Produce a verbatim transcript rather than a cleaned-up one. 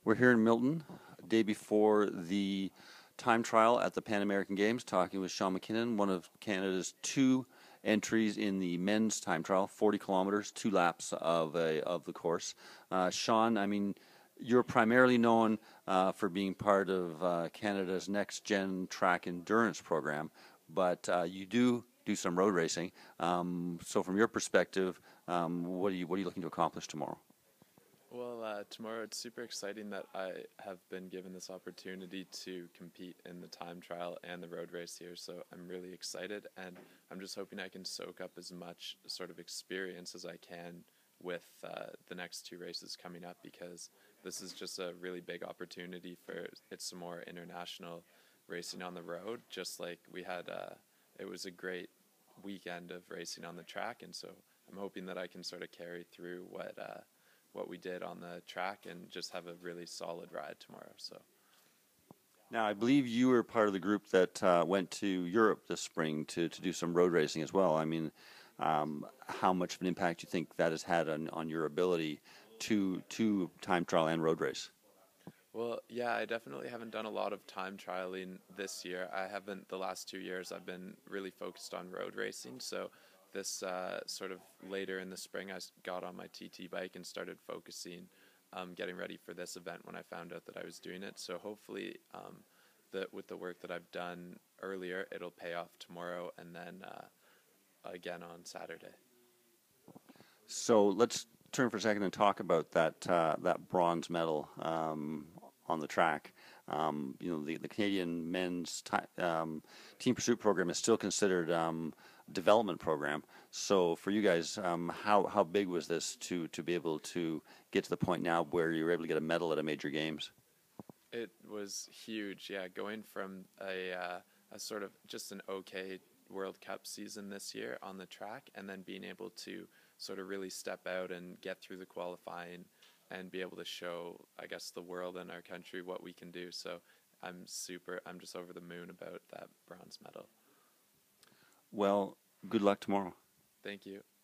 We're here in Milton, a day before the time trial at the Pan American Games, talking with Sean MacKinnon, one of Canada's two entries in the men's time trial, forty kilometers, two laps of a of the course. Uh, Sean, I mean, you're primarily known uh, for being part of uh, Canada's next gen track endurance program, but uh, you do do some road racing. Um, so, from your perspective, um, what are you what are you looking to accomplish tomorrow? Well, uh, tomorrow it's super exciting that I have been given this opportunity to compete in the time trial and the road race here, so I'm really excited, and I'm just hoping I can soak up as much sort of experience as I can with uh, the next two races coming up, because this is just a really big opportunity for it's some more international racing on the road. Just like we had, uh, it was a great weekend of racing on the track, and so I'm hoping that I can sort of carry through what uh, what we did on the track and just have a really solid ride tomorrow. So now, I believe you were part of the group that uh, went to Europe this spring to, to do some road racing as well. I mean, um, how much of an impact do you think that has had on, on your ability to to time trial and road race? Well, yeah, I definitely haven't done a lot of time trialing this year. I haven't, the last two years, I've been really focused on road racing. So this uh, sort of later in the spring, I got on my T T bike and started focusing, um, getting ready for this event when I found out that I was doing it. So hopefully, um, that with the work that I've done earlier, it'll pay off tomorrow and then uh, again on Saturday. So let's turn for a second and talk about that uh, that bronze medal um, on the track. Um, you know, the, the Canadian men's ti- um, team pursuit program is still considered um, a development program. So for you guys, um, how how big was this to to be able to get to the point now where you were able to get a medal at a major games? It was huge, yeah. Going from a uh, a sort of just an okay World Cup season this year on the track, and then being able to sort of really step out and get through the qualifying and be able to show, I guess, the world and our country what we can do. So I'm super, I'm just over the moon about that bronze medal. Well, good luck tomorrow. Thank you.